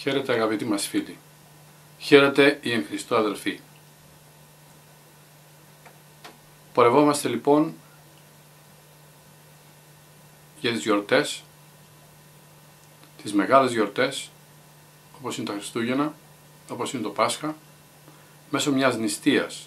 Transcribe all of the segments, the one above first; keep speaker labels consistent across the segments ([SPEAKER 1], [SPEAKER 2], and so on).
[SPEAKER 1] Χαίρετε αγαπητοί μας φίλοι. Χαίρετε οι εν Χριστώ αδελφοί. Πορευόμαστε λοιπόν για τις γιορτές, τις μεγάλες γιορτές, όπως είναι τα Χριστούγεννα, όπως είναι το Πάσχα, μέσω μιας νηστείας.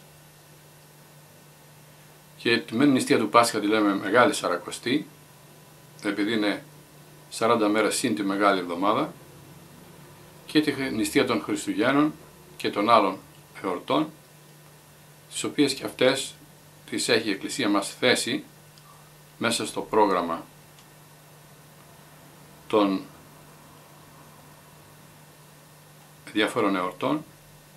[SPEAKER 1] Και τη μεν νηστεία του Πάσχα τη λέμε Μεγάλη Σαρακοστή, επειδή είναι 40 μέρες συν τη Μεγάλη Εβδομάδα, και τη νηστεία των Χριστουγέννων και των άλλων εορτών, τις οποίες και αυτές τις έχει η Εκκλησία μας θέσει μέσα στο πρόγραμμα των διάφορων εορτών,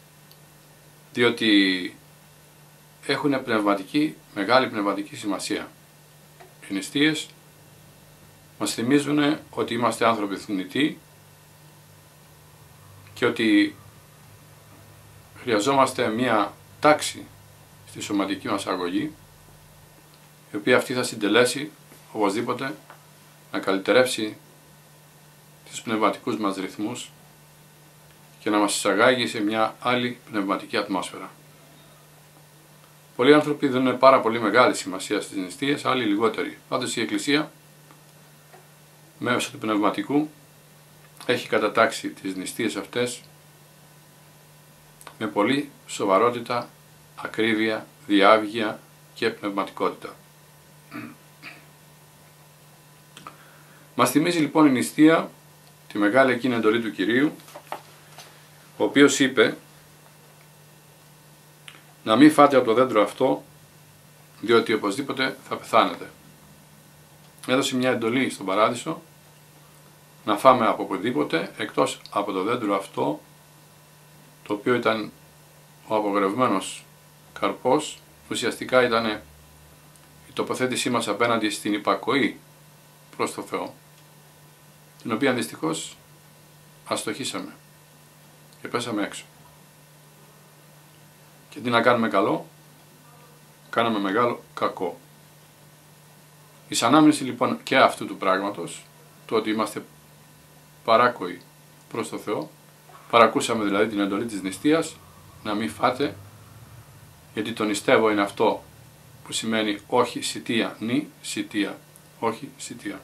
[SPEAKER 1] διότι έχουν μεγάλη πνευματική σημασία. Οι νηστείες μας θυμίζουν ότι είμαστε άνθρωποι θνητοί και ότι χρειαζόμαστε μία τάξη στη σωματική μας αγωγή, η οποία αυτή θα συντελέσει οπωσδήποτε να καλυτερεύσει τους πνευματικούς μας ρυθμούς και να μας εισαγάγει σε μια άλλη πνευματική ατμόσφαιρα. Πολλοί άνθρωποι δίνουν πάρα πολύ μεγάλη σημασία στις νηστείες, άλλοι λιγότεροι. Πάντως η Εκκλησία μέσω του πνευματικού έχει κατατάξει τις νηστείες αυτές με πολύ σοβαρότητα, ακρίβεια, διάβγεια και πνευματικότητα. Μας θυμίζει λοιπόν η νηστεία τη μεγάλη εκείνη εντολή του Κυρίου, ο οποίος είπε να μην φάτε από το δέντρο αυτό, διότι οπωσδήποτε θα πεθάνετε. Έδωσε μια εντολή στον Παράδεισο να φάμε από οπουδήποτε εκτός από το δέντρο αυτό, το οποίο ήταν ο απογορευμένος καρπός, ουσιαστικά ήταν η τοποθέτησή μας απέναντι στην υπακοή προς το Θεό, την οποία δυστυχώς αστοχήσαμε και πέσαμε έξω. Και τι να κάνουμε καλό, κάναμε μεγάλο κακό. Η ανάμνηση λοιπόν και αυτού του πράγματος, το ότι είμαστε παράκοοι προς το Θεό, παρακούσαμε δηλαδή την εντολή της νηστείας, να μην φάτε, γιατί το νηστεύω είναι αυτό που σημαίνει όχι σιτεία, νη σιτεία, όχι σιτεία.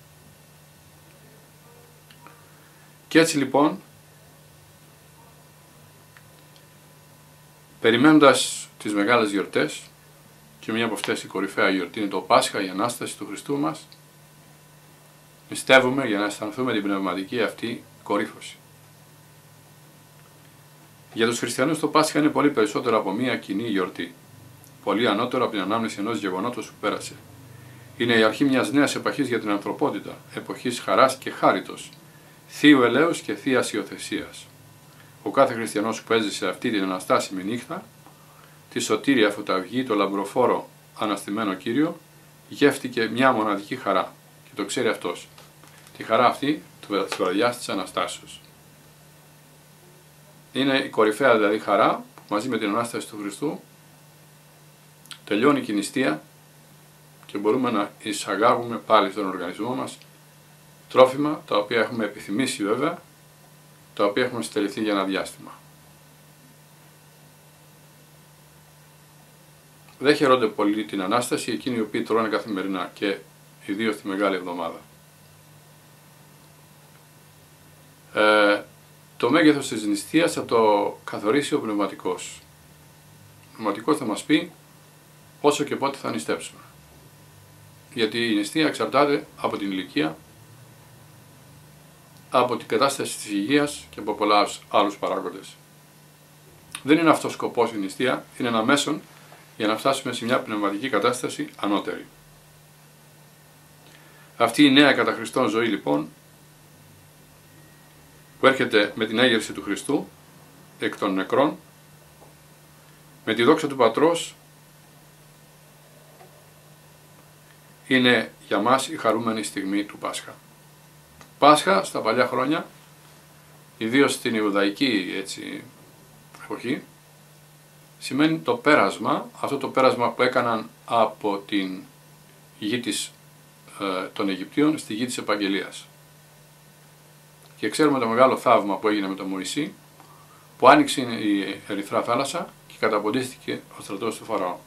[SPEAKER 1] Και έτσι λοιπόν, περιμένοντας τις μεγάλες γιορτές, και μία από αυτές η κορυφαία γιορτή είναι το Πάσχα, η Ανάσταση του Χριστού μας, νηστεύουμε για να αισθανθούμε την πνευματική αυτή κορύφωση. Για τους χριστιανούς το Πάσχα είναι πολύ περισσότερο από μία κοινή γιορτή, πολύ ανώτερο από την ανάμνηση ενός γεγονότος που πέρασε. Είναι η αρχή μιας νέας εποχής για την ανθρωπότητα, εποχής χαράς και χάριτος, θείου ελέους και θείας υιοθεσίας. Ο κάθε χριστιανός που έζησε αυτή την αναστάσιμη νύχτα, τη σωτήρια φωταυγή, το λαμπροφόρο αναστημένο Κύριο, γεύτηκε μια μοναδική χαρά και το ξέρει αυτός. Τη χαρά αυτή της βραδιάς της Αναστάσεως. Είναι η κορυφαία δηλαδή χαρά που μαζί με την Ανάσταση του Χριστού τελειώνει η νηστεία και μπορούμε να εισαγάγουμε πάλι στον οργανισμό μας τρόφιμα τα οποία έχουμε επιθυμήσει βέβαια, τα οποία έχουμε στεληθεί για ένα διάστημα. Δεν χαιρόνται πολύ την Ανάσταση εκείνοι οι οποίοι τρώνε καθημερινά και ιδίως τη Μεγάλη Εβδομάδα. Το μέγεθος της νηστείας θα το καθορίσει ο πνευματικός. Ο πνευματικός θα μας πει πόσο και πότε θα νηστέψουμε. Γιατί η νηστεία εξαρτάται από την ηλικία, από την κατάσταση της υγείας και από πολλά άλλους παράγοντες. Δεν είναι αυτός ο σκοπός η νηστεία, είναι ένα μέσον για να φτάσουμε σε μια πνευματική κατάσταση ανώτερη. Αυτή η νέα κατά Χριστόν ζωή λοιπόν, που έρχεται με την έγερση του Χριστού εκ των νεκρών, με τη δόξα του Πατρός, είναι για μας η χαρούμενη στιγμή του Πάσχα. Πάσχα στα παλιά χρόνια, ιδίως στην Ιουδαϊκή εποχή, σημαίνει το πέρασμα, αυτό το πέρασμα που έκαναν από την γη των Αιγυπτίων στη γη της Επαγγελίας. Και ξέρουμε το μεγάλο θαύμα που έγινε με τον Μωυσή, που άνοιξε η Ερυθρά θάλασσα και καταποντίστηκε ο στρατός του Φαραώ.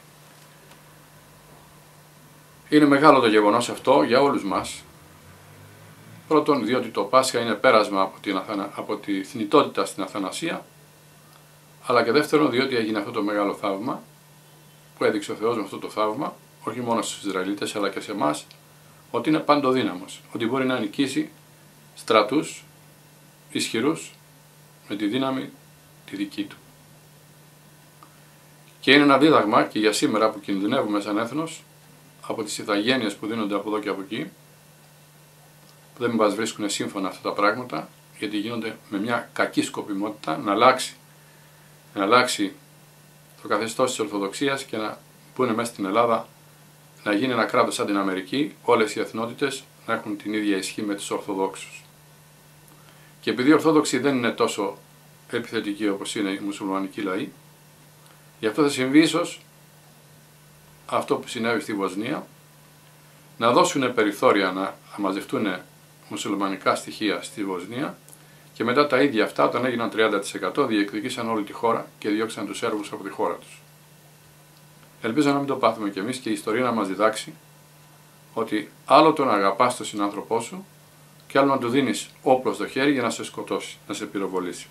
[SPEAKER 1] Είναι μεγάλο το γεγονός αυτό για όλους μας. Πρώτον, διότι το Πάσχα είναι πέρασμα από τη θνητότητα στην αθανασία, αλλά και δεύτερον, διότι έγινε αυτό το μεγάλο θαύμα που έδειξε ο Θεός με αυτό το θαύμα, όχι μόνο στους Ισραηλίτες αλλά και σε εμάς, ότι είναι παντοδύναμος, ότι μπορεί να νικήσει στρατούς ισχυρούς με τη δύναμη τη δική του. Και είναι ένα δίδαγμα και για σήμερα που κινδυνεύουμε σαν έθνος από τις ηθαγένειες που δίνονται από εδώ και από εκεί, που δεν μας βρίσκουν σύμφωνα αυτά τα πράγματα, γιατί γίνονται με μια κακή σκοπιμότητα να αλλάξει το καθεστώς της Ορθοδοξίας και να πούνε μέσα στην Ελλάδα να γίνει ένα κράτος σαν την Αμερική, όλες οι εθνότητες να έχουν την ίδια ισχύ με τους Ορθοδόξους. Και επειδή οι Ορθόδοξοι δεν είναι τόσο επιθετικοί όπως είναι οι μουσουλμανικοί λαοί, γι' αυτό θα συμβεί ίσως αυτό που συνέβη στη Βοσνία, να δώσουν περιθώρια να μαζευτούν μουσουλμανικά στοιχεία στη Βοσνία και μετά τα ίδια αυτά, όταν έγιναν 30%, διεκδικήσαν όλη τη χώρα και διώξαν τους Σέρβους από τη χώρα τους. Ελπίζω να μην το πάθουμε κι εμείς και η ιστορία να μας διδάξει ότι άλλο το να αγαπάς τον συνάνθρωπό σου και άλλο να του δίνεις όπλο στο χέρι για να σε σκοτώσει, να σε πυροβολήσει.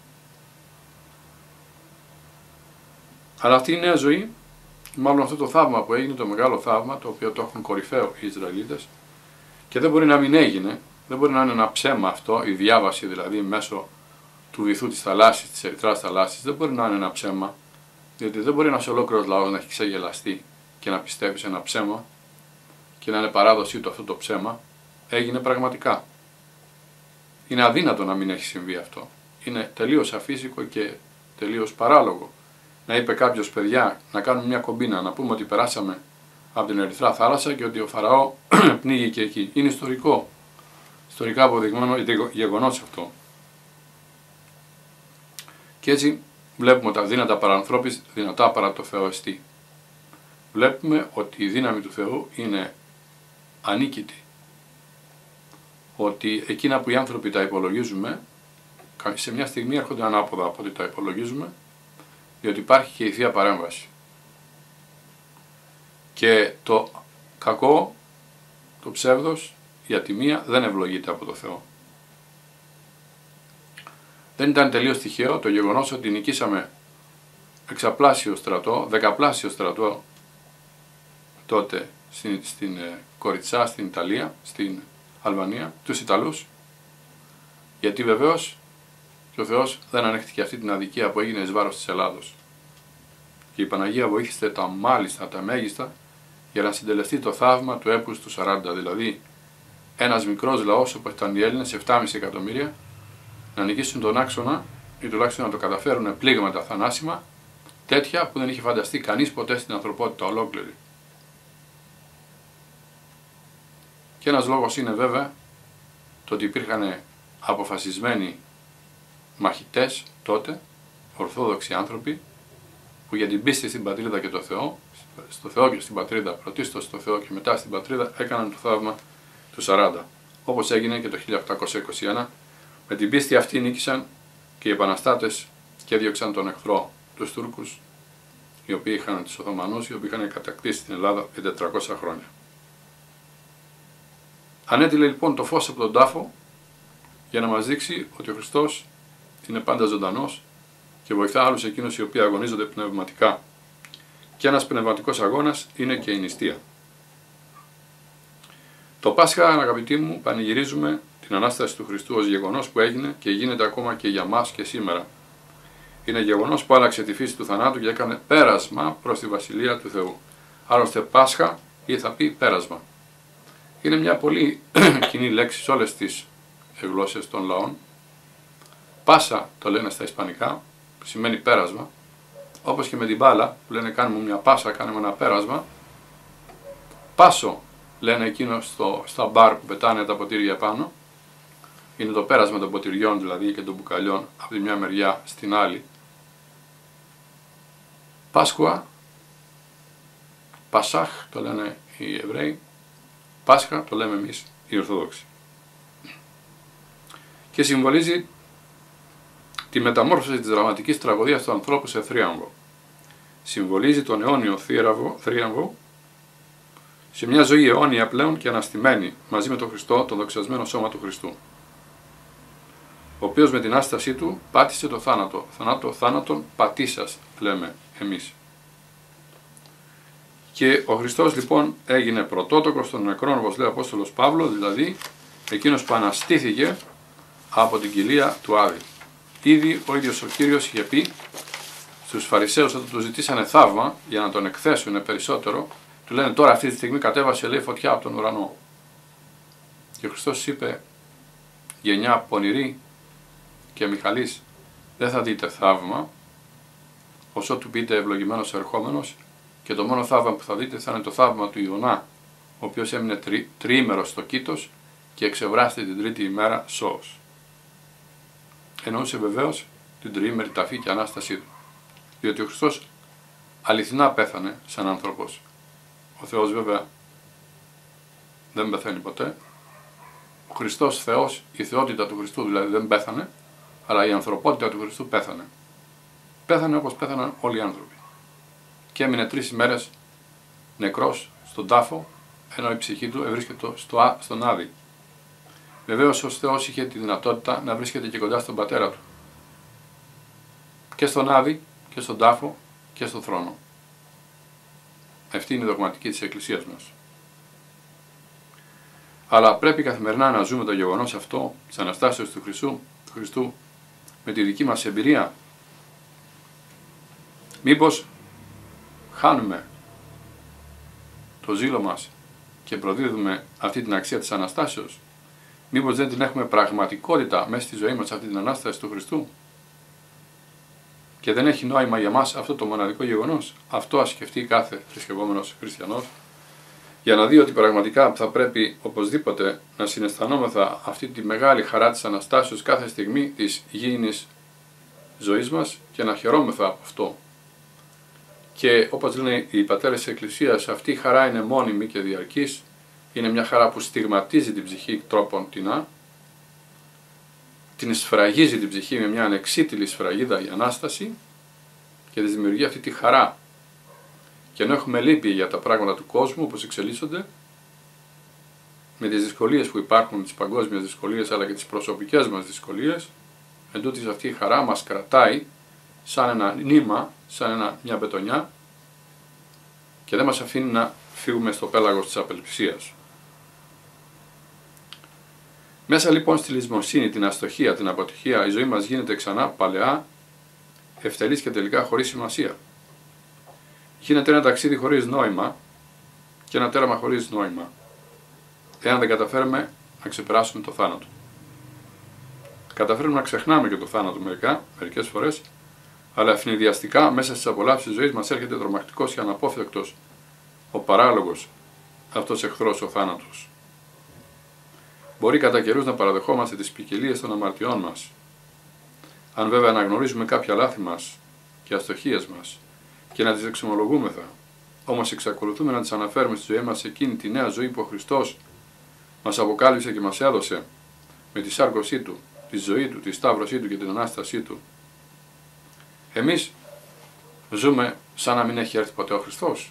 [SPEAKER 1] Αλλά αυτή η νέα ζωή, μάλλον αυτό το θαύμα που έγινε, το μεγάλο θαύμα, το οποίο το έχουν κορυφαίο οι Ισραηλίτες και δεν μπορεί να μην έγινε, δεν μπορεί να είναι ένα ψέμα αυτό, η διάβαση δηλαδή μέσω του βυθού της θαλάσσης, της Ερυθράς θαλάσσης, δεν μπορεί να είναι ένα ψέμα, διότι δεν μπορεί ένας ολόκληρος λαός να έχει ξεγελαστεί και να πιστεύει σε ένα ψέμα και να είναι παράδοσή του αυτό το ψέμα, έγινε πραγματικά. Είναι αδύνατο να μην έχει συμβεί αυτό. Είναι τελείως αφύσικο και τελείως παράλογο. Να είπε κάποιος, παιδιά, να κάνουμε μια κομπίνα, να πούμε ότι περάσαμε από την Ερυθρά θάλασσα και ότι ο Φαραώ πνίγηκε εκεί. Είναι ιστορικό. Ιστορικά αποδεικμένο γεγονός αυτό. Και έτσι βλέπουμε τα δύνατα παρανθρώπης δυνατά παρά το Θεό εστί. Βλέπουμε ότι η δύναμη του Θεού είναι ανίκητη. Ότι εκείνα που οι άνθρωποι τα υπολογίζουμε, σε μια στιγμή έρχονται ανάποδα από ό,τι τα υπολογίζουμε, διότι υπάρχει και η Θεία Παρέμβαση. Και το κακό, το ψεύδος, η ατιμία δεν ευλογείται από το Θεό. Δεν ήταν τελείως τυχαίο το γεγονός ότι νικήσαμε εξαπλάσιο στρατό, δεκαπλάσιο στρατό τότε στην Κοριτσά, στην Ιταλία, στην Αλβανία, τους Ιταλούς, γιατί βεβαίως και ο Θεός δεν ανέχτηκε αυτή την αδικία που έγινε εις βάρος της Ελλάδος. Και η Παναγία βοήθησε τα μάλιστα, τα μέγιστα, για να συντελεστεί το θαύμα του έπους του 40, δηλαδή ένας μικρός λαός όπως ήταν οι Έλληνες, 7,5 εκατομμύρια, να νικήσουν τον άξονα ή τουλάχιστον να το καταφέρουν πλήγματα θανάσιμα, τέτοια που δεν είχε φανταστεί κανείς ποτέ στην ανθρωπότητα ολόκληρη. Και ένας λόγος είναι βέβαια το ότι υπήρχαν αποφασισμένοι μαχητές τότε, ορθόδοξοι άνθρωποι, που για την πίστη στην πατρίδα και το Θεό, στο Θεό και στην πατρίδα, πρωτίστως στο Θεό και μετά στην πατρίδα, έκαναν το θαύμα του 40. Όπως έγινε και το 1821, με την πίστη αυτή νίκησαν και οι επαναστάτες και έδιωξαν τον εχθρό, τους Τούρκους, οι οποίοι είχαν τους Οθωμανούς, οι οποίοι είχαν κατακτήσει την Ελλάδα για 400 χρόνια. Ανέτειλε λοιπόν το φως από τον τάφο για να μας δείξει ότι ο Χριστός είναι πάντα ζωντανός και βοηθά άλλους εκείνους οι οποίοι αγωνίζονται πνευματικά. Και ένας πνευματικός αγώνας είναι και η νηστεία. Το Πάσχα, αγαπητοί μου, πανηγυρίζουμε την Ανάσταση του Χριστού ως γεγονός που έγινε και γίνεται ακόμα και για μας και σήμερα. Είναι γεγονός που άλλαξε τη φύση του θανάτου και έκανε πέρασμα προς τη Βασιλεία του Θεού. Άλλωστε Πάσχα ή θα πει πέρασμα. Είναι μια πολύ κοινή λέξη σε όλες τις γλώσσες των λαών. Πάσα το λένε στα ισπανικά, που σημαίνει πέρασμα, όπως και με την μπάλα που λένε κάνουμε μια πάσα, κάνουμε ένα πέρασμα. Πάσο λένε εκείνο στα μπαρ που πετάνε τα ποτήρια πάνω. Είναι το πέρασμα των ποτηριών δηλαδή και των μπουκαλιών από τη μια μεριά στην άλλη. Πάσχουα, Πασάχ το λένε οι Εβραίοι, Πάσχα το λέμε εμείς οι Ορθόδοξοι. και συμβολίζει τη μεταμόρφωση της δραματικής τραγωδίας του ανθρώπου σε θρίαμβο. Συμβολίζει τον αιώνιο θρίαμβο σε μια ζωή αιώνια πλέον και αναστημένη μαζί με τον Χριστό, το δοξασμένο σώμα του Χριστού, ο οποίος με την άστασή του πάτησε το θάνατο. Θάνατον πατήσας, λέμε εμείς. Και ο Χριστός λοιπόν έγινε πρωτότοκος των νεκρών, όπως λέει ο Απόστολος Παύλος, δηλαδή εκείνος που αναστήθηκε από την κοιλία του Άδη. Ήδη ο ίδιος ο Κύριος είχε πει στους Φαρισαίους, όταν του ζητήσανε θαύμα για να τον εκθέσουν περισσότερο, του λένε τώρα αυτή τη στιγμή κατέβασε, λέει, φωτιά από τον ουρανό. Και ο Χριστός είπε, γενιά πονηρή και Μιχαλής, δεν θα δείτε θαύμα όσο του πείτε ευλογημένος ερχόμενος, και το μόνο θαύμα που θα δείτε θα είναι το θαύμα του Ιωνά, ο οποίος έμεινε τριήμερο στο Κήτος και εξευράστη την τρίτη ημέρα σώος. Εννοούσε βεβαίως την τριήμερη ταφή και ανάστασή του, διότι ο Χριστός αληθινά πέθανε σαν άνθρωπος. Ο Θεός βέβαια δεν πεθαίνει ποτέ. Ο Χριστός Θεός, η θεότητα του Χριστού δηλαδή δεν πέθανε, αλλά η ανθρωπότητα του Χριστού πέθανε. Πέθανε όπως πέθαναν όλοι οι άνθρωποι. Και έμεινε 3 ημέρες νεκρός στον τάφο, ενώ η ψυχή του βρίσκεται στον Άδη. Βεβαίως ο Θεός είχε τη δυνατότητα να βρίσκεται και κοντά στον Πατέρα του. Και στον Άδη, και στον τάφο, και στον θρόνο. Αυτή είναι η δογματική της Εκκλησίας μας. Αλλά πρέπει καθημερινά να ζούμε το γεγονός αυτό της Αναστάσεως του Χριστού με τη δική μας εμπειρία. Μήπως χάνουμε το ζήλο μας και προδίδουμε αυτή την αξία της Αναστάσεως? Μήπως δεν την έχουμε πραγματικότητα μέσα στη ζωή μας αυτή την Ανάσταση του Χριστού? Και δεν έχει νόημα για μας αυτό το μοναδικό γεγονός? Αυτό ας σκεφτεί κάθε θρησκευόμενος χριστιανός, για να δει ότι πραγματικά θα πρέπει οπωσδήποτε να συναισθανόμεθα αυτή τη μεγάλη χαρά της Αναστάσεως κάθε στιγμή της γήινης ζωής μας και να χαιρόμεθα από αυτό. Και όπως λένε οι πατέρες της Εκκλησίας, αυτή η χαρά είναι μόνιμη και διαρκής, είναι μια χαρά που στιγματίζει την ψυχή τρόπον τεινά, την σφραγίζει την ψυχή με μια ανεξίτηλη σφραγίδα η Ανάσταση και της δημιουργεί αυτή τη χαρά. Και ενώ έχουμε λύπη για τα πράγματα του κόσμου όπως εξελίσσονται, με τις δυσκολίες που υπάρχουν, τις παγκόσμιες δυσκολίες αλλά και τις προσωπικές μας δυσκολίες, εντούτοις αυτή η χαρά μας κρατάει σαν ένα νήμα, σαν μια μπετονιά, και δεν μας αφήνει να φύγουμε στο πέλαγος της απελπισίας. Μέσα λοιπόν στη λησμοσύνη, την αστοχία, την αποτυχία, η ζωή μας γίνεται ξανά παλαιά, ευτελής και τελικά χωρίς σημασία. Γίνεται ένα ταξίδι χωρίς νόημα και ένα τέραμα χωρίς νόημα, εάν δεν καταφέρουμε να ξεπεράσουμε το θάνατο. Καταφέρουμε να ξεχνάμε και το θάνατο μερικές φορές, αλλά ευνηδιαστικά μέσα στις απολαύσεις της ζωής μας έρχεται τρομακτικός και αναπόφευκτος ο παράλογος αυτός εχθρός, ο θάνατος. Μπορεί κατά καιρούς να παραδεχόμαστε τις ποικιλίες των αμαρτιών μας, αν βέβαια αναγνωρίζουμε κάποια λάθη μας και αστοχίες μας και να τις εξομολογούμεθα, όμως εξακολουθούμε να τις αναφέρουμε στη ζωή μας εκείνη τη νέα ζωή που ο Χριστός μας αποκάλυψε και μας έδωσε με τη σάρκωσή Του, τη ζωή Του, τη σταύρωσή Του και την Ανάστασή Του. Εμείς ζούμε σαν να μην έχει έρθει ποτέ ο Χριστός.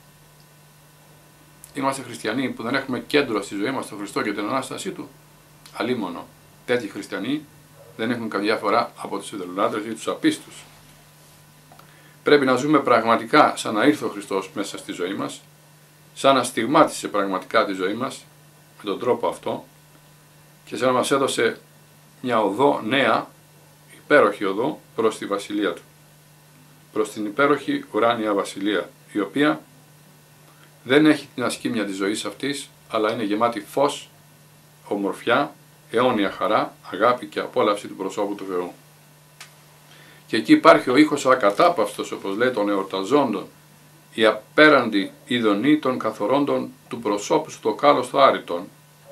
[SPEAKER 1] Είμαστε χριστιανοί που δεν έχουμε κέντρο στη ζωή μας τον Χριστό και την Ανάστασή Του. Αλίμονο, τέτοιοι χριστιανοί δεν έχουν καμιά φορά από τους ιδωλολάτρες ή τους απίστους. Πρέπει να ζούμε πραγματικά σαν να ήρθε ο Χριστός μέσα στη ζωή μας, σαν να στιγμάτισε πραγματικά τη ζωή μας με τον τρόπο αυτό και σαν να μας έδωσε μια οδό νέα, υπέροχη οδό προς τη Βασιλεία Του. Προς την υπέροχη ουράνια Βασιλεία, η οποία δεν έχει την ασκήμια της ζωής αυτής, αλλά είναι γεμάτη φως, ομορφιά, αιώνια χαρά, αγάπη και απόλαυση του προσώπου του Θεού. Και εκεί υπάρχει ο ήχος ο ακατάπαυστος, όπως λέει, των εορταζόντων, η απέραντη ειδονή των καθορώντων του προσώπου σου το κάλος το άρρητον.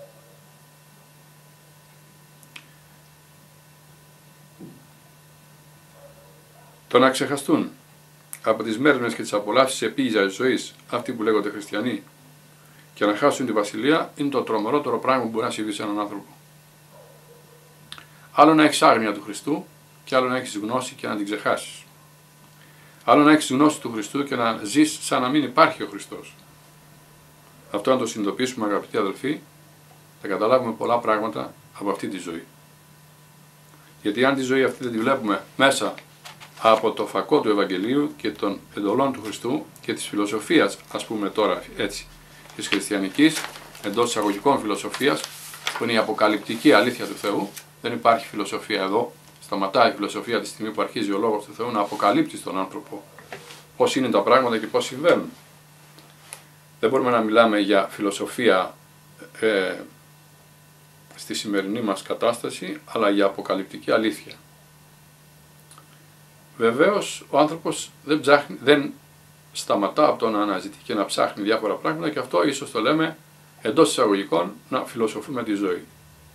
[SPEAKER 1] Το να ξεχαστούν από τις μέρες και τις απολαύσεις επίγειας ζωής αυτοί που λέγονται χριστιανοί και να χάσουν τη βασιλεία είναι το τρομερότερο πράγμα που μπορεί να συμβεί σε έναν άνθρωπο. Άλλο να έχεις άγνοια του Χριστού και άλλο να έχεις γνώση και να την ξεχάσεις. Άλλο να έχεις γνώση του Χριστού και να ζεις σαν να μην υπάρχει ο Χριστός. Αυτό να το συνειδητοποιήσουμε, αγαπητοί αδελφοί, θα καταλάβουμε πολλά πράγματα από αυτή τη ζωή. Γιατί αν τη ζωή αυτή δεν τη βλέπουμε μέσα από το φακό του Ευαγγελίου και των εντολών του Χριστού και της φιλοσοφίας, ας πούμε τώρα έτσι, της χριστιανικής, εντός εισαγωγικών φιλοσοφίας, που είναι η αποκαλυπτική αλήθεια του Θεού, δεν υπάρχει φιλοσοφία εδώ. Σταματάει η φιλοσοφία τη στιγμή που αρχίζει ο Λόγος του Θεού να αποκαλύπτει στον άνθρωπο πώς είναι τα πράγματα και πώς συμβαίνουν. Δεν μπορούμε να μιλάμε για φιλοσοφία στη σημερινή μας κατάσταση, αλλά για αποκαλυπτική αλήθεια. Βεβαίως ο άνθρωπος δεν σταματά από το να αναζητεί και να ψάχνει διάφορα πράγματα, και αυτό ίσως το λέμε εντός εισαγωγικών να φιλοσοφούμε τη ζωή.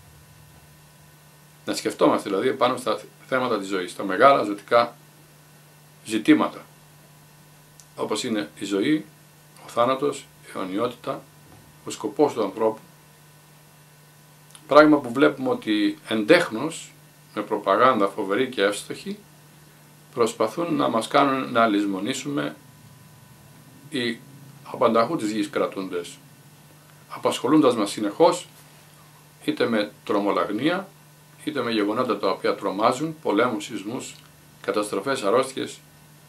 [SPEAKER 1] Να σκεφτόμαστε δηλαδή πάνω στα θέματα της ζωής, στα μεγάλα ζωτικά ζητήματα, όπως είναι η ζωή, ο θάνατος, η αιωνιότητα, ο σκοπός του ανθρώπου. Πράγμα που βλέπουμε ότι εντέχνως, με προπαγάνδα φοβερή και εύστοχη, προσπαθούν να μας κάνουν να λησμονήσουμε οι απανταχού της γης κρατούντες, απασχολώντας μας συνεχώς είτε με τρομολαγνία, είτε με γεγονότα τα οποία τρομάζουν, πολέμους, σεισμούς, καταστροφές, αρρώστιες,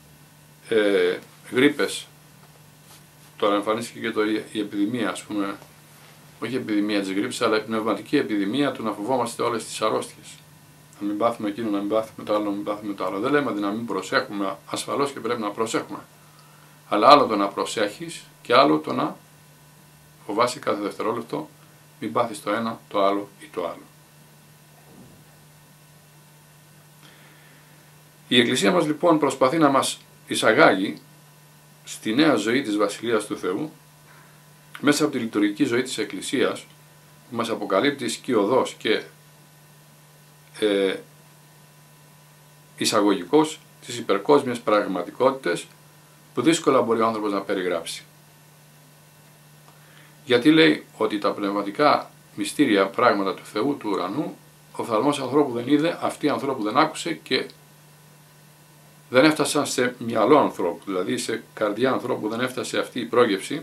[SPEAKER 1] γρίπες. Τώρα εμφανίστηκε και η επιδημία, ας πούμε, όχι η επιδημία της γρίπης, αλλά η πνευματική επιδημία του να φοβόμαστε όλες τις αρρώστιες. Να μην πάθουμε εκείνο, να μην πάθουμε το άλλο, να μην πάθουμε το άλλο. Δεν λέμε να μην προσέχουμε, ασφαλώς και πρέπει να προσέχουμε. Αλλά άλλο το να προσέχεις και άλλο το να φοβάσαι κάθε δευτερόλεπτο, μην πάθεις το ένα, το άλλο ή το άλλο. Η Εκκλησία μας λοιπόν προσπαθεί να μας εισαγάγει στη νέα ζωή της Βασιλείας του Θεού μέσα από τη λειτουργική ζωή της Εκκλησίας, που μας αποκαλύπτει σκιωδώς και εισαγωγικός τις υπερκόσμιες πραγματικότητες που δύσκολα μπορεί ο άνθρωπος να περιγράψει. Γιατί λέει ότι τα πνευματικά μυστήρια πράγματα του Θεού, του ουρανού, ο οφθαλμός ανθρώπου δεν είδε, αυτή ανθρώπου δεν άκουσε και δεν έφτασαν σε μυαλό ανθρώπου, δηλαδή σε καρδιά ανθρώπου δεν έφτασε αυτή η πρόγευση,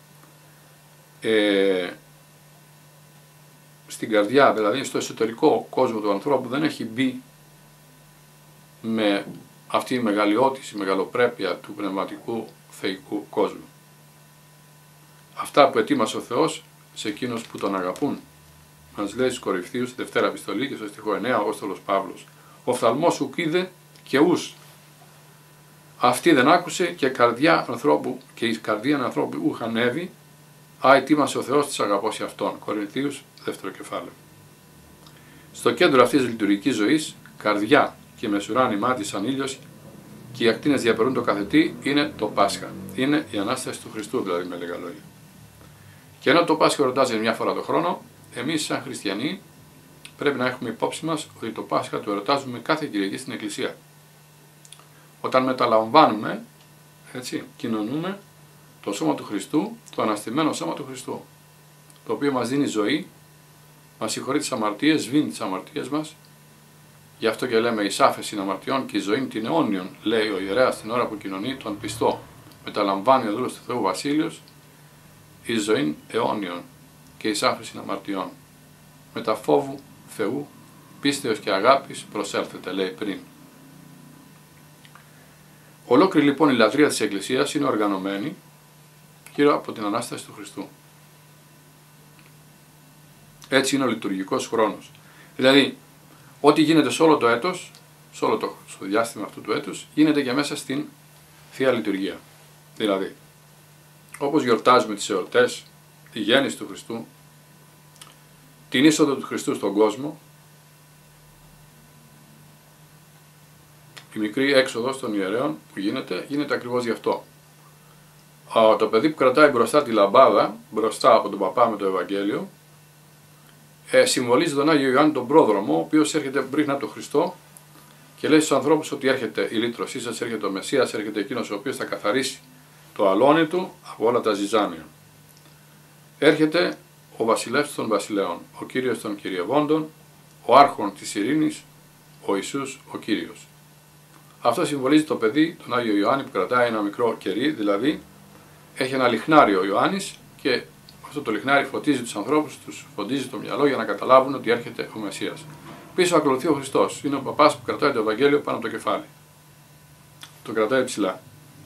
[SPEAKER 1] στην καρδιά, δηλαδή στο εσωτερικό κόσμο του ανθρώπου δεν έχει μπει με αυτή η μεγαλειότηση, η μεγαλοπρέπεια του πνευματικού θεϊκού κόσμου. Αυτά που ετοίμασε ο Θεός σε εκείνους που τον αγαπούν. Μας λέει στους Κορινθίους, στη Δευτέρα Επιστολή και στο στιχό 9, ο Απόστολος Παύλος. Ο οφθαλμός ουκ είδε και ους. Αυτή δεν άκουσε και καρδιά ανθρώπου και η καρδία ανθρώπου ουκ ανέβη. Ετοίμασε ο Θεός της αγαπώσει αυτόν. Κορινθίους, δεύτερο κεφάλαιο. Στο κέντρο αυτής της λειτουργικής ζωής, καρδιά και μεσουράνημά της σαν ήλιος και οι ακτίνες διαπερούν το καθετή, είναι το Πάσχα. Είναι η Ανάσταση του Χριστού, δηλαδή με λίγα λόγια. Και ενώ το Πάσχα εορτάζεται μια φορά το χρόνο, εμείς σαν χριστιανοί πρέπει να έχουμε υπόψη μας ότι το Πάσχα το εορτάζουμε κάθε Κυριακή στην Εκκλησία. Όταν μεταλαμβάνουμε, έτσι, κοινωνούμε το σώμα του Χριστού, το αναστημένο σώμα του Χριστού, το οποίο μας δίνει ζωή, μας συγχωρεί τις αμαρτίες, σβήνει τις αμαρτίες μας. Γι' αυτό και λέμε εις άφεσιν αμαρτιών και η ζωή την αιώνιον, λέει ο ιερέας την ώρα που κοινωνεί τον πιστό. Μεταλαμβάνει ο δούλος του Θεού Βασίλειος η ζωή αιώνιον και εις άφεσιν αμαρτιών. Με τα φόβου Θεού, πίστεως και αγάπης προσέλθετε, λέει πριν. Ολόκληρη λοιπόν η λατρεία της Εκκλησίας είναι οργανωμένη γύρω από την Ανάσταση του Χριστού. Έτσι είναι ο λειτουργικός χρόνος. Δηλαδή, ό,τι γίνεται σε όλο το έτος, στο διάστημα αυτού του έτους, γίνεται και μέσα στην Θεία Λειτουργία. Δηλαδή, όπως γιορτάζουμε τις εορτές, τη γέννηση του Χριστού, την είσοδο του Χριστού στον κόσμο, η μικρή έξοδος των ιερέων που γίνεται ακριβώς γι' αυτό. Το παιδί που κρατάει μπροστά τη λαμπάδα, μπροστά από τον παπά με το Ευαγγέλιο, συμβολίζει τον Άγιο Ιωάννη τον πρόδρομο, ο οποίος έρχεται πριν από τον Χριστό και λέει στους ανθρώπους ότι έρχεται η λύτρωσή σας, έρχεται ο Μεσσίας, έρχεται εκείνος ο οποίος θα καθαρίσει το αλόνι του από όλα τα ζυζάνια. Έρχεται ο βασιλεύς των βασιλέων, ο Κύριος των κυριευόντων, ο άρχον της ειρήνης, ο Ιησούς ο Κύριος. Αυτό συμβολίζει το παιδί, τον Άγιο Ιωάννη, που κρατάει ένα μικρό κερί, δηλαδή έχει ένα λιχνάριο ο Ιωάννης και αυτό το λιχνάρι φωτίζει τους ανθρώπους, τους φωτίζει το μυαλό για να καταλάβουν ότι έρχεται ο Μεσσίας. Πίσω ακολουθεί ο Χριστός, είναι ο παπάς που κρατάει το Ευαγγέλιο πάνω από το κεφάλι. Το κρατάει ψηλά.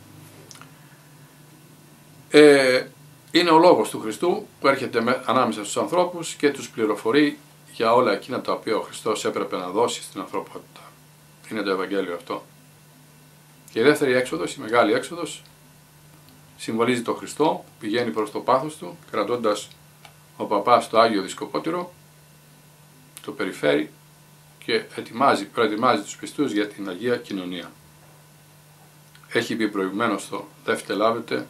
[SPEAKER 1] Είναι ο λόγος του Χριστού που έρχεται ανάμεσα στους ανθρώπους και τους πληροφορεί για όλα εκείνα τα οποία ο Χριστός έπρεπε να δώσει στην ανθρωπότητα. Είναι το Ευαγγέλιο αυτό. Και η δεύτερη έξοδος, η μεγάλη έξοδος, συμβολίζει τον Χριστό που πηγαίνει προς το πάθος του, κρατώντας ο παπάς το Άγιο Δισκοπότηρο, το περιφέρει και προετοιμάζει τους πιστούς για την Αγία Κοινωνία. Έχει πει προηγουμένως το «Δεύτε λάβετε,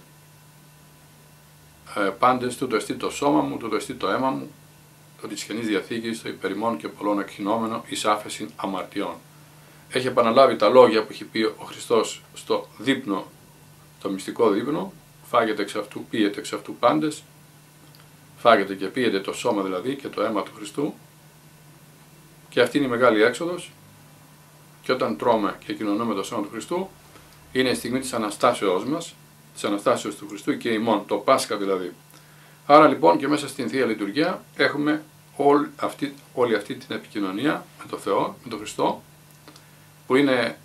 [SPEAKER 1] πάντες, τούτο εστί το σώμα μου, τούτο εστί το αίμα μου, το της Καινής Διαθήκης, το υπερημών και πολλών εκχυνόμενο εις άφεσιν αμαρτιών». Έχει επαναλάβει τα λόγια που έχει πει ο Χριστός στο δείπνο, το μυστικό δείπνο, φάγετε εξ αυτού, πίετε εξ αυτού πάντες, φάγετε και πίετε το σώμα δηλαδή και το αίμα του Χριστού, και αυτή είναι η μεγάλη έξοδος, και όταν τρώμε και κοινωνούμε το σώμα του Χριστού, είναι η στιγμή της Αναστάσεώς μας, της Αναστάσεως του Χριστού και ημών, το Πάσχα δηλαδή. Άρα λοιπόν και μέσα στην Θεία Λειτουργία έχουμε όλη αυτή την επικοινωνία με τον Θεό, με τον Χριστό, που είναι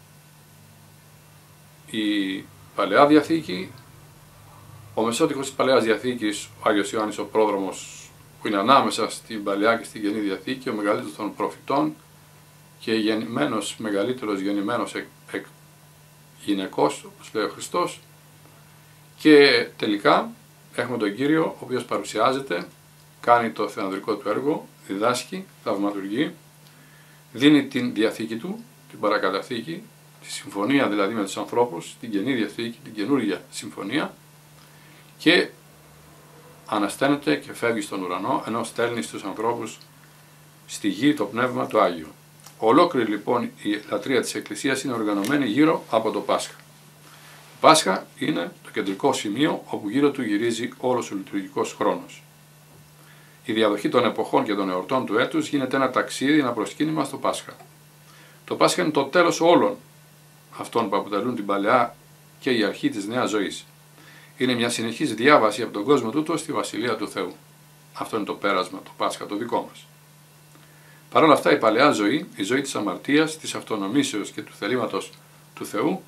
[SPEAKER 1] η Παλαιά Διαθήκη, ο μεσότυχος της Παλαιάς Διαθήκης, ο Άγιος Ιωάννης ο Πρόδρομος, που είναι ανάμεσα στην Παλαιά και στην Καινή Διαθήκη, ο μεγαλύτερος των προφητών και μεγαλύτερος γεννημένος εκ γυναικός, όπως λέει ο Χριστός, και τελικά έχουμε τον Κύριο, ο οποίος παρουσιάζεται, κάνει το θεανδρικό του έργο, διδάσκει, θαυματουργεί, δίνει την Διαθήκη του, την παρακαταθήκη, τη συμφωνία δηλαδή με τους ανθρώπους, την Καινή Διαθήκη, την καινούργια συμφωνία, και ανασταίνεται και φεύγει στον ουρανό, ενώ στέλνει στους ανθρώπους στη γη το Πνεύμα του Άγιο. Ολόκληρη λοιπόν η λατρεία της Εκκλησίας είναι οργανωμένη γύρω από το Πάσχα. Το Πάσχα είναι το κεντρικό σημείο όπου γύρω του γυρίζει όλος ο λειτουργικός χρόνος. Η διαδοχή των εποχών και των εορτών του έτους γίνεται ένα ταξίδι, ένα προσκύνημα στο Πάσχα. Το Πάσχα είναι το τέλος όλων αυτών που αποτελούν την παλαιά και η αρχή της νέας ζωής. Είναι μια συνεχής διάβαση από τον κόσμο τούτο στη Βασιλεία του Θεού. Αυτό είναι το πέρασμα, το Πάσχα το δικό μας. Παρ' όλα αυτά η παλαιά ζωή, η ζωή της αμαρτίας, της αυτονομήσεως και του θελήματος του Θεού,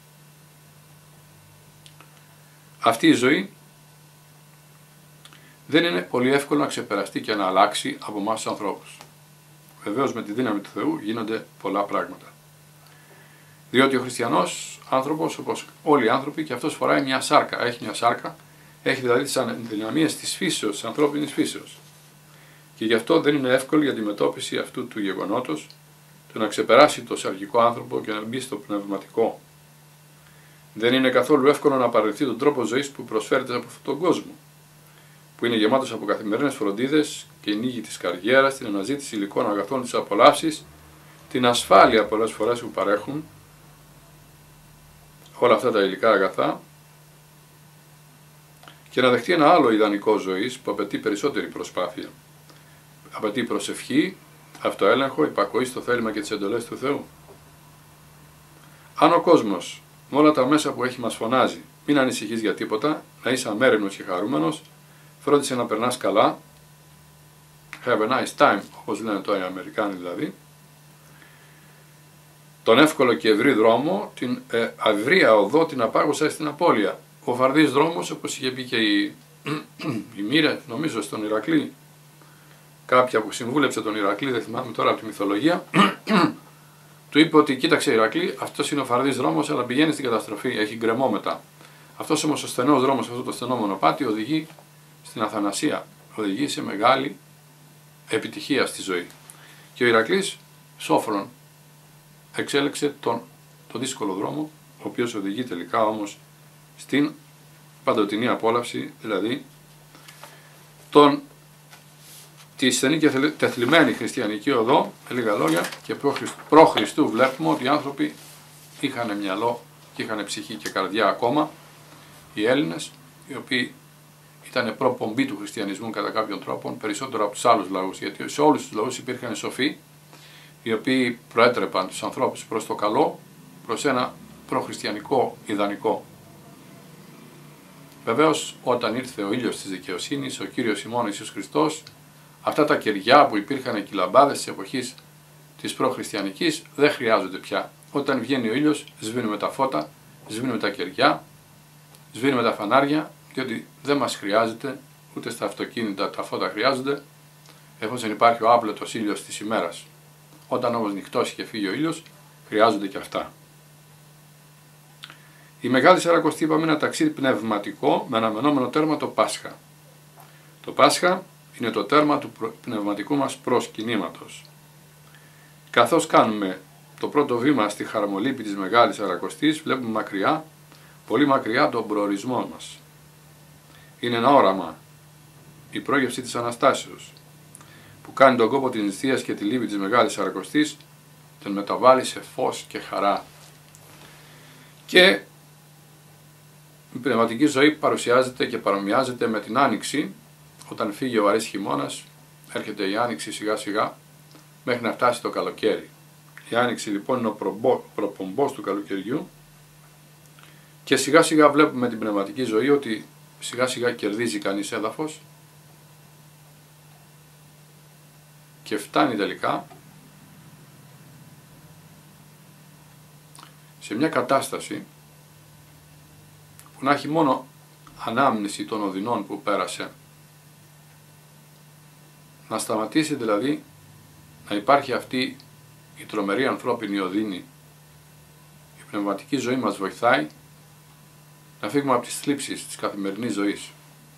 [SPEAKER 1] αυτή η ζωή δεν είναι πολύ εύκολο να ξεπεραστεί και να αλλάξει από εμάς τους ανθρώπους. Βεβαίως με τη δύναμη του Θεού γίνονται πολλά πράγματα. Διότι ο χριστιανός άνθρωπος, όπως όλοι οι άνθρωποι, και αυτός φοράει μια σάρκα. Έχει μια σάρκα, έχει δηλαδή τις αδυναμίες της φύσεως, της ανθρώπινης φύσεως. Και γι' αυτό δεν είναι εύκολη η αντιμετώπιση αυτού του γεγονότος, του να ξεπεράσει το σαρκικό άνθρωπο και να μπει στο πνευματικό. Δεν είναι καθόλου εύκολο να παραιτηθεί τον τρόπο ζωής που προσφέρεται από αυτόν τον κόσμο, που είναι γεμάτος από καθημερινές φροντίδες και νύχη της καριέρας, την αναζήτηση υλικών αγαθών της απολαύσης, την ασφάλεια πολλές φορές που παρέχουν όλα αυτά τα υλικά αγαθά, και να δεχτεί ένα άλλο ιδανικό ζωής που απαιτεί περισσότερη προσπάθεια. Απαιτεί προσευχή, αυτοέλεγχο, υπακοή στο θέλημα και τις εντολές του Θεού. Αν ο κόσμος με όλα τα μέσα που έχει μας φωνάζει μην ανησυχείς για τίποτα, να είσαι αμέριμνος και χαρούμενος, φρόντισε να περνάς καλά, have a nice time, όπως λένε τώρα οι Αμερικάνοι δηλαδή, τον εύκολο και ευρύ δρόμο, την αυρία οδό την απάγωσα στην απώλεια. Ο φαρδής δρόμος, όπως είχε πει και η Μοίρα, νομίζω στον Ηρακλή, κάποια που συμβούλεψε τον Ηρακλή, δεν θυμάμαι τώρα από τη μυθολογία, του είπε ότι κοίταξε Ηρακλή, αυτός είναι ο φαρδής δρόμος, αλλά πηγαίνει στην καταστροφή, έχει γκρεμό μετά. Αυτός όμως ο στενός δρόμος, αυτό το στενό μονοπάτι, οδηγεί στην αθανασία, οδηγεί σε μεγάλη επιτυχία στη ζωή. Και ο Ηρακλής, σόφρον, εξέλεξε τον δύσκολο δρόμο, ο οποίος οδηγεί τελικά όμως στην παντοτινή απόλαυση, δηλαδή τη στενή και τεθλιμμένη χριστιανική οδό, με λίγα λόγια, και προ Χριστού βλέπουμε ότι οι άνθρωποι είχαν μυαλό και είχαν ψυχή και καρδιά ακόμα, οι Έλληνες, οι οποίοι ήταν προπομπή του χριστιανισμού κατά κάποιον τρόπο, περισσότερο από τους άλλους λαούς, γιατί σε όλους τους λαούς υπήρχαν σοφοί, οι οποίοι προέτρεπαν τους ανθρώπους προς το καλό, προς ένα προχριστιανικό ιδανικό. Βεβαίως, όταν ήρθε ο ήλιος της δικαιοσύνης, ο Κύριος ημών Ιησούς Χριστός, αυτά τα κεριά που υπήρχαν και οι λαμπάδες της εποχής της προχριστιανικής δεν χρειάζονται πια. Όταν βγαίνει ο ήλιος, σβήνουμε τα φώτα, σβήνουμε τα κεριά, σβήνουμε τα φανάρια, διότι δεν μας χρειάζεται, ούτε στα αυτοκίνητα τα φώτα χρειάζονται, εφόσον υπάρχει ο άπλετος ήλιος της ημέρας. Όταν όμως νυχτώσει και φύγει ο ήλιος, χρειάζονται και αυτά. Η Μεγάλη Σαρακοστή, είπαμε, είναι ένα ταξίδι πνευματικό με αναμενόμενο τέρμα το Πάσχα. Το Πάσχα είναι το τέρμα του πνευματικού μας προσκυνήματος. Καθώς κάνουμε το πρώτο βήμα στη χαρμολύπη της Μεγάλης Σαρακοστής, βλέπουμε μακριά, πολύ μακριά, τον προορισμό μας. Είναι ένα όραμα, η πρόγευση της Αναστάσεως, που κάνει τον κόπο της νηστείας και τη λύπη της Μεγάλης Σαρακοστής, τον μεταβάλλει σε φως και χαρά. Και η πνευματική ζωή παρουσιάζεται και παρομοιάζεται με την Άνοιξη. Όταν φύγει ο βαρύς χειμώνας, έρχεται η Άνοιξη σιγά σιγά μέχρι να φτάσει το καλοκαίρι. Η Άνοιξη λοιπόν είναι ο προπομπός του καλοκαιριού και σιγά σιγά βλέπουμε την πνευματική ζωή ότι σιγά σιγά κερδίζει κανείς έδαφος και φτάνει τελικά σε μια κατάσταση που να έχει μόνο ανάμνηση των οδυνών που πέρασε, να σταματήσει δηλαδή να υπάρχει αυτή η τρομερή ανθρώπινη οδύνη. Η πνευματική ζωή μας βοηθάει να φύγουμε από τις θλίψεις της καθημερινής ζωής,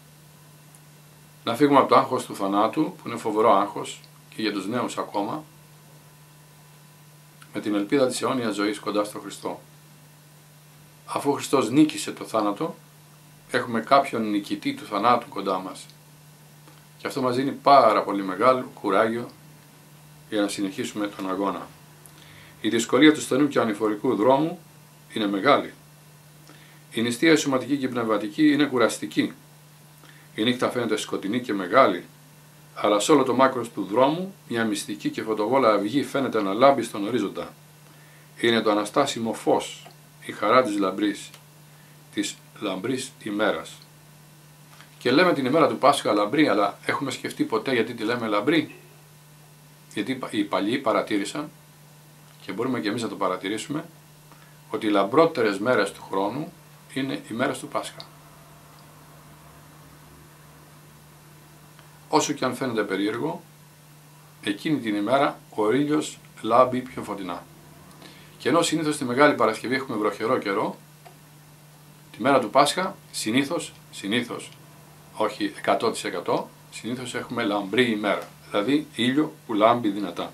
[SPEAKER 1] να φύγουμε από το άγχος του θανάτου, που είναι φοβερό άγχος και για τους νέους ακόμα, με την ελπίδα της αιώνιας ζωής κοντά στο Χριστό. Αφού ο Χριστός νίκησε το θάνατο, έχουμε κάποιον νικητή του θανάτου κοντά μας. Και αυτό μας δίνει πάρα πολύ μεγάλο κουράγιο για να συνεχίσουμε τον αγώνα. Η δυσκολία του στενού και ανηφορικού δρόμου είναι μεγάλη. Η νηστεία η σωματική και η πνευματική είναι κουραστική. Η νύχτα φαίνεται σκοτεινή και μεγάλη, αλλά σε όλο το μάκρος του δρόμου μια μυστική και φωτοβόλα αυγή φαίνεται να λάμπει στον ορίζοντα. Είναι το αναστάσιμο φως, η χαρά της λαμπρής ημέρας. Και λέμε την ημέρα του Πάσχα λαμπρή, αλλά έχουμε σκεφτεί ποτέ γιατί τη λέμε λαμπρή? Γιατί οι παλιοί παρατήρησαν, και μπορούμε και εμείς να το παρατηρήσουμε, ότι οι λαμπρότερες μέρες του χρόνου είναι οι μέρες του Πάσχα. Όσο και αν φαίνεται περίεργο, εκείνη την ημέρα ο ήλιος λάμπει πιο φωτεινά. Και ενώ συνήθως τη Μεγάλη Παρασκευή έχουμε βροχερό καιρό, τη μέρα του Πάσχα συνήθως, όχι 100%, συνήθως έχουμε λαμπρή ημέρα, δηλαδή ήλιο που λάμπει δυνατά.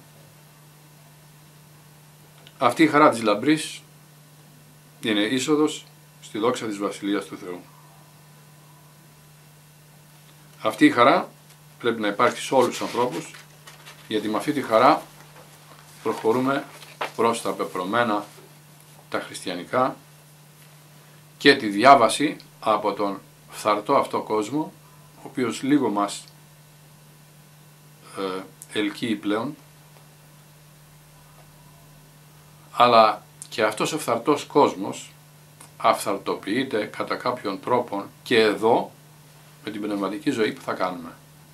[SPEAKER 1] Αυτή η χαρά της λαμπρής είναι είσοδος στη δόξα της Βασιλείας του Θεού. Αυτή η χαρά πρέπει να υπάρχει σε όλους τους ανθρώπους, γιατί με αυτή τη χαρά προχωρούμε προς τα πεπρωμένα, τα χριστιανικά και τη διάβαση από τον φθαρτό αυτό κόσμο, ο οποίος λίγο μας ελκύει πλέον, αλλά και αυτός ο φθαρτός κόσμος αυθαρτοποιείται κατά κάποιον τρόπο και εδώ με την πνευματική ζωή που θα κάνουμε.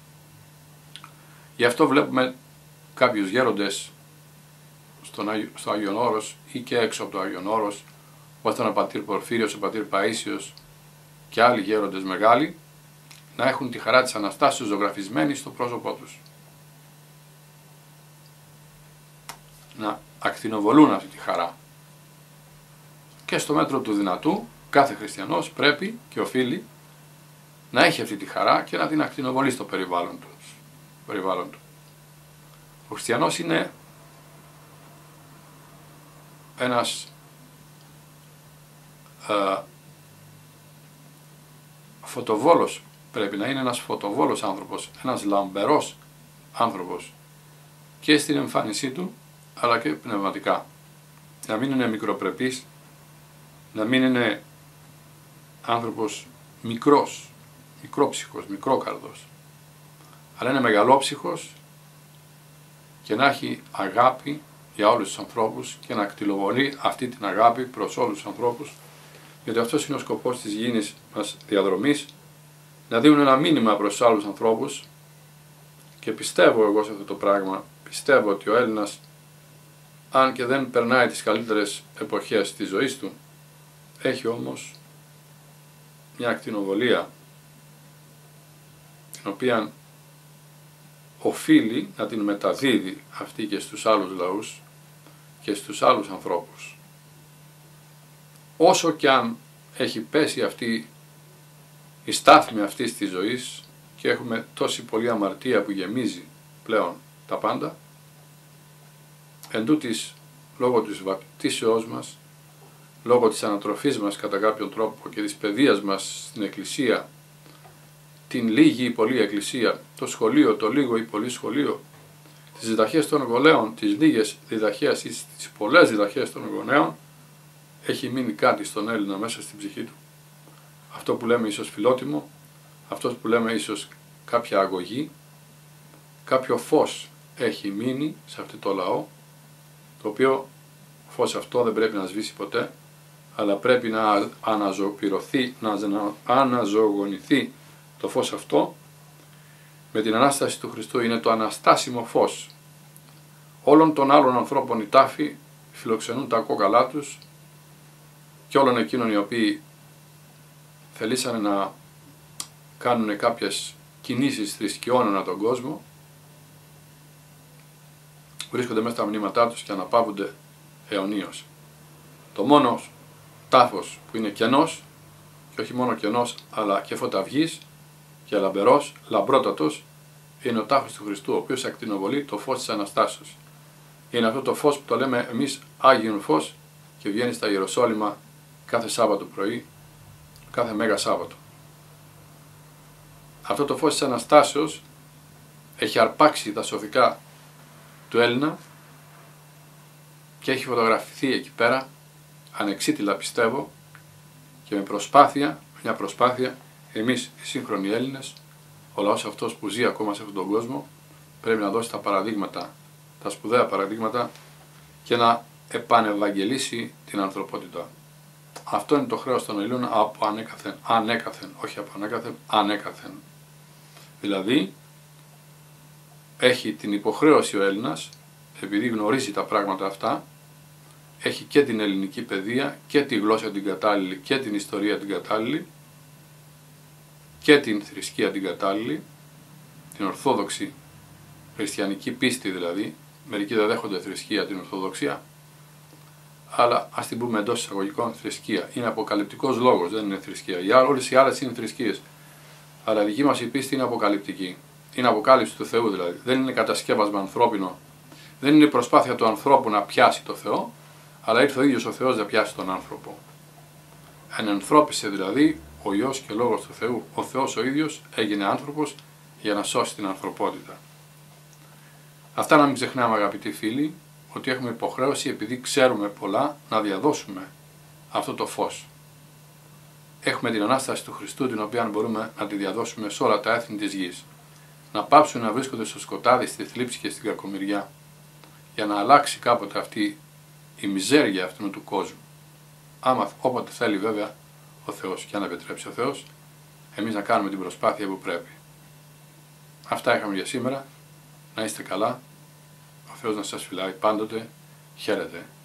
[SPEAKER 1] Γι' αυτό βλέπουμε κάποιους γέροντες στο Άγιον Όρος ή και έξω από το Άγιον Όρος, όπως ήταν ο πατήρ Πορφύριος, ο πατήρ Παΐσιος και άλλοι γέροντες μεγάλοι, να έχουν τη χαρά της Αναστάσεως ζωγραφισμένη στο πρόσωπό τους. Να ακτινοβολούν αυτή τη χαρά. Και στο μέτρο του δυνατού, κάθε χριστιανός πρέπει και οφείλει να έχει αυτή τη χαρά και να την ακτινοβολεί στο περιβάλλον του. Ο χριστιανός είναι ένας φωτοβόλος, πρέπει να είναι ένας φωτοβόλος άνθρωπος, ένας λαμπερός άνθρωπος και στην εμφάνισή του αλλά και πνευματικά. Να μην είναι μικροπρεπής, να μην είναι άνθρωπος μικρός, μικρόψυχος, μικρόκαρδος, αλλά είναι μεγαλόψυχος και να έχει αγάπη για όλους τους ανθρώπους και να κτηλοβολεί αυτή την αγάπη προς όλους τους ανθρώπους, γιατί αυτός είναι ο σκοπός της γήινης μας διαδρομής, να δίνουν ένα μήνυμα προς τους άλλους ανθρώπους. Και πιστεύω εγώ σε αυτό το πράγμα, πιστεύω ότι ο Έλληνας, αν και δεν περνάει τις καλύτερες εποχές της ζωής του, έχει όμως μια ακτινοβολία την οποία οφείλει να την μεταδίδει αυτή και στους άλλους λαούς και στους άλλους ανθρώπους. Όσο κι αν έχει πέσει αυτή η στάθμη αυτής της ζωής και έχουμε τόση πολλή αμαρτία που γεμίζει πλέον τα πάντα, εντούτοις λόγω της βαπτίσεώς μας, λόγω της ανατροφής μας κατά κάποιον τρόπο και της παιδείας μας στην Εκκλησία, την λίγη ή πολλή Εκκλησία, το σχολείο, το λίγο ή πολύ σχολείο, τις διδαχές των γονέων, τις λίγες διδαχές ή τις πολλές διδαχές των γονέων, έχει μείνει κάτι στον Έλληνα μέσα στην ψυχή του. Αυτό που λέμε ίσως φιλότιμο, αυτό που λέμε ίσως κάποια αγωγή, κάποιο φως έχει μείνει σε αυτό το λαό, το οποίο φως αυτό δεν πρέπει να σβήσει ποτέ, αλλά πρέπει να αναζωπυρωθεί, να αναζωογονηθεί το φως αυτό με την Ανάσταση του Χριστού. Είναι το αναστάσιμο φως. Όλων των άλλων ανθρώπων οι τάφοι φιλοξενούν τα κόκαλά τους και όλων εκείνων οι οποίοι θελήσανε να κάνουν κάποιες κινήσεις θρησκειών ανά τον κόσμο, βρίσκονται μέσα στα μνήματά τους και αναπαύονται αιωνίως. Το μόνο τάφος που είναι κενός, και όχι μόνο κενός, αλλά και φωταυγής και λαμπερός, λαμπρότατος, είναι ο τάφος του Χριστού, ο οποίος ακτινοβολεί το φως της Αναστάσεως. Είναι αυτό το φως που το λέμε εμείς Άγιον Φως και βγαίνει στα Ιεροσόλυμα κάθε Σάββατο πρωί, κάθε Μέγα Σάββατο. Αυτό το φως της Αναστάσεως έχει αρπάξει τα σωθικά του Έλληνα και έχει φωτογραφηθεί εκεί πέρα, ανεξίτηλα πιστεύω, και με προσπάθεια, μια προσπάθεια, εμείς οι σύγχρονοι Έλληνες, ο λαός αυτός που ζει ακόμα σε αυτόν τον κόσμο, πρέπει να δώσει τα παραδείγματα, τα σπουδαία παραδείγματα και να επανευαγγελίσει την ανθρωπότητα. Αυτό είναι το χρέος των Ελλήνων από ανέκαθεν, όχι από ανέκαθεν. Δηλαδή, έχει την υποχρέωση ο Έλληνας, επειδή γνωρίζει τα πράγματα αυτά, έχει και την ελληνική παιδεία και τη γλώσσα την κατάλληλη και την ιστορία την κατάλληλη και την θρησκεία την κατάλληλη, την ορθόδοξη χριστιανική πίστη δηλαδή. Μερικοί δεν δέχονται θρησκεία την ορθοδοξία, αλλά ας την πούμε εντός εισαγωγικών θρησκεία. Είναι αποκαλυπτικός λόγος, δεν είναι θρησκεία. Όλες οι άλλες είναι θρησκείες. Αλλά η δική μας η πίστη είναι αποκαλυπτική. Είναι αποκάλυψη του Θεού δηλαδή. Δεν είναι κατασκεύασμα ανθρώπινο. Δεν είναι η προσπάθεια του ανθρώπου να πιάσει το Θεό, αλλά ήρθε ο ίδιος ο Θεός να πιάσει τον άνθρωπο. Ενανθρώπισε δηλαδή ο Υιός και Λόγος του Θεού. Ο Θεός ο ίδιος έγινε άνθρωπος για να σώσει την ανθρωπότητα. Αυτά να μην ξεχνάμε, αγαπητοί φίλοι, ότι έχουμε υποχρέωση, επειδή ξέρουμε πολλά, να διαδώσουμε αυτό το φως. Έχουμε την Ανάσταση του Χριστού, την οποία μπορούμε να τη διαδώσουμε σε όλα τα έθνη της γης. Να πάψουν να βρίσκονται στο σκοτάδι, στη θλίψη και στην κακομοιριά, για να αλλάξει κάποτε αυτή η μιζέρια αυτού του κόσμου. Άμα όποτε θέλει βέβαια ο Θεός και αν επιτρέψει ο Θεός, εμείς να κάνουμε την προσπάθεια που πρέπει. Αυτά είχαμε για σήμερα. Να είστε καλά. Ο Θεός να σας φυλάει πάντοτε. Χαίρετε.